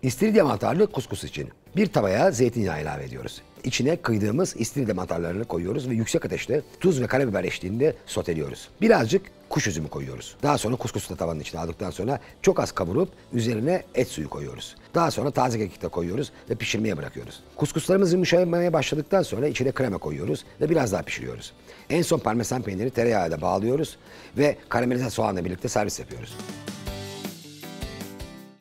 İstiridye mantarlı kuskus için bir tavaya zeytinyağı ilave ediyoruz. İçine kıydığımız istiridye mantarlarını koyuyoruz ve yüksek ateşte tuz ve karabiber eşliğinde soteliyoruz. Birazcık kuş üzümü koyuyoruz. Daha sonra kuskusu da tavanın içine aldıktan sonra çok az kavurup üzerine et suyu koyuyoruz. Daha sonra taze kekik de koyuyoruz ve pişirmeye bırakıyoruz. Kuskuslarımız yumuşamaya başladıktan sonra içine krema koyuyoruz ve biraz daha pişiriyoruz. En son parmesan peyniri tereyağıyla bağlıyoruz ve karamelize soğanla birlikte servis yapıyoruz.